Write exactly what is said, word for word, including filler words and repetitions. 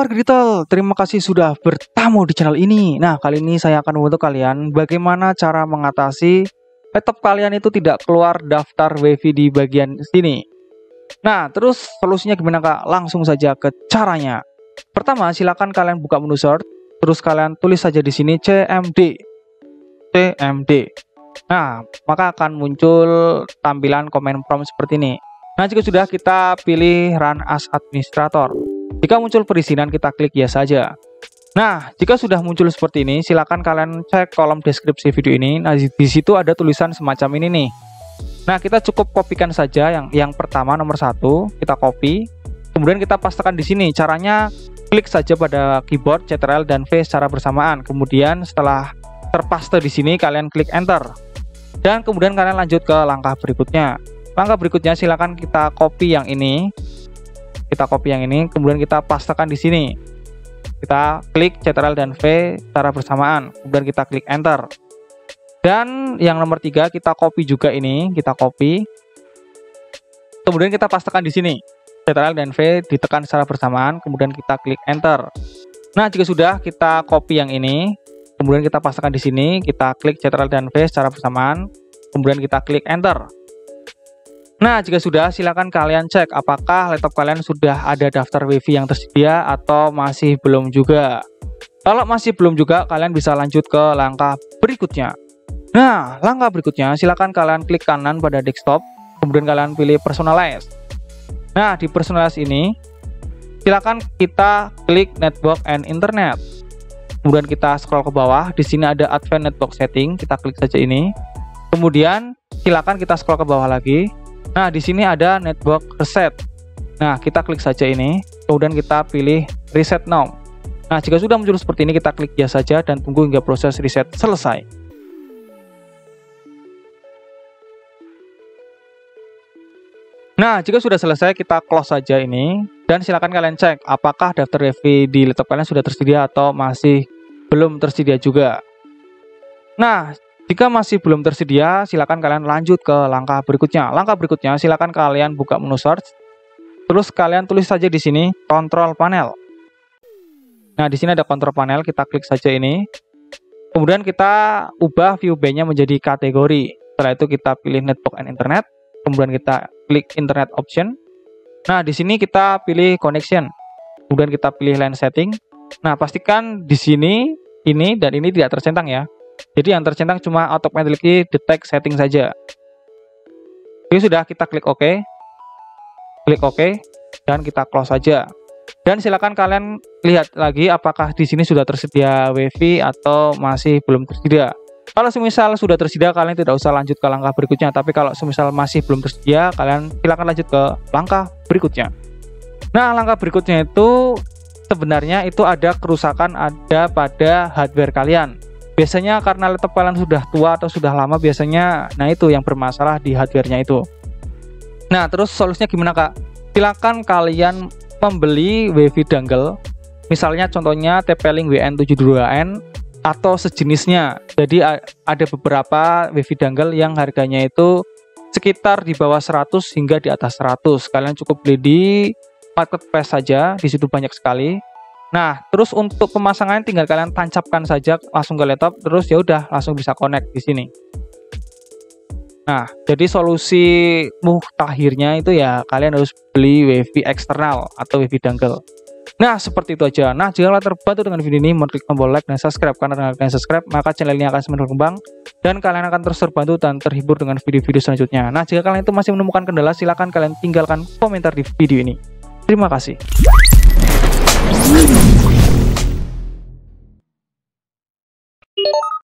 warga digital, terima kasih sudah bertamu di channel ini. Nah, kali ini saya akan membantu kalian bagaimana cara mengatasi laptop kalian itu tidak keluar daftar WiFi di bagian sini. Nah, terus solusinya gimana Kak? Langsung saja ke caranya. Pertama, silakan kalian buka menu search, terus kalian tulis saja di sini C M D. C M D. Nah, maka akan muncul tampilan command prompt seperti ini. Nah, jika sudah, kita pilih run as administrator. Jika muncul perizinan, kita klik yes saja. Nah, jika sudah muncul seperti ini, silakan kalian cek kolom deskripsi video ini. Nah, di, di situ ada tulisan semacam ini nih. Nah, kita cukup kopikan saja yang yang pertama nomor satu, kita copy. Kemudian kita pastekan di sini. Caranya klik saja pada keyboard Ctrl dan V secara bersamaan. Kemudian setelah terpaste di sini, kalian klik enter. Dan kemudian kalian lanjut ke langkah berikutnya. Langkah berikutnya silakan kita copy yang ini. Kita copy yang ini, kemudian kita pastekan di sini. Kita klik Ctrl dan V secara bersamaan, kemudian kita klik enter. Dan yang nomor tiga kita copy juga ini, kita copy. Kemudian kita pastekan di sini. Ctrl dan V ditekan secara bersamaan, kemudian kita klik enter. Nah, jika sudah, kita copy yang ini, kemudian kita pastekan di sini, kita klik Ctrl dan V secara bersamaan, kemudian kita klik enter. Nah, jika sudah, silakan kalian cek apakah laptop kalian sudah ada daftar WiFi yang tersedia atau masih belum juga. Kalau masih belum juga, kalian bisa lanjut ke langkah berikutnya. Nah, langkah berikutnya silakan kalian klik kanan pada desktop, kemudian kalian pilih personalize. Nah, di personalize ini silakan kita klik network and internet. Kemudian kita scroll ke bawah, di sini ada advanced network setting, kita klik saja ini. Kemudian silakan kita scroll ke bawah lagi. Nah, di sini ada network reset. Nah, kita klik saja ini, kemudian kita pilih reset now. Nah, jika sudah muncul seperti ini, kita klik yes saja dan tunggu hingga proses reset selesai. Nah, jika sudah selesai, kita close saja ini dan silakan kalian cek apakah daftar WiFi di laptop kalian sudah tersedia atau masih belum tersedia juga. Nah, jika masih belum tersedia, silakan kalian lanjut ke langkah berikutnya. Langkah berikutnya, silakan kalian buka menu search. Terus kalian tulis saja di sini control panel. Nah, di sini ada control panel, kita klik saja ini. Kemudian kita ubah view B-nya menjadi kategori. Setelah itu kita pilih network and internet. Kemudian kita klik internet option. Nah, di sini kita pilih connection. Kemudian kita pilih line setting. Nah, pastikan di sini ini dan ini tidak tercentang ya. Jadi yang tercentang cuma automatically detect setting saja. Oke, sudah, kita klik OK. Klik OK dan kita close saja. Dan silakan kalian lihat lagi apakah di sini sudah tersedia WiFi atau masih belum tersedia. Kalau semisal sudah tersedia, kalian tidak usah lanjut ke langkah berikutnya. Tapi kalau semisal masih belum tersedia, kalian silakan lanjut ke langkah berikutnya. Nah, langkah berikutnya itu sebenarnya itu ada kerusakan ada pada hardware kalian. Biasanya karena laptop kalian sudah tua atau sudah lama, biasanya nah itu yang bermasalah di hardware-nya itu. Nah, terus solusinya gimana Kak? Silakan kalian membeli WiFi dongle. Misalnya contohnya T P-Link W N tujuh puluh dua N atau sejenisnya. Jadi ada beberapa WiFi dongle yang harganya itu sekitar di bawah seratus hingga di atas seratus. Kalian cukup beli di marketplace saja, di situ banyak sekali. Nah, terus untuk pemasangannya tinggal kalian tancapkan saja langsung ke laptop, terus ya udah langsung bisa connect di sini. Nah, jadi solusi mutakhirnya itu ya kalian harus beli WiFi eksternal atau WiFi dongle. Nah, seperti itu aja. Nah, jika kalian terbantu dengan video ini, mohon klik tombol like dan subscribe, karena dengan kalian subscribe maka channel ini akan semakin berkembang dan kalian akan terus terbantu dan terhibur dengan video-video selanjutnya. Nah, jika kalian itu masih menemukan kendala, silakan kalian tinggalkan komentar di video ini. Terima kasih.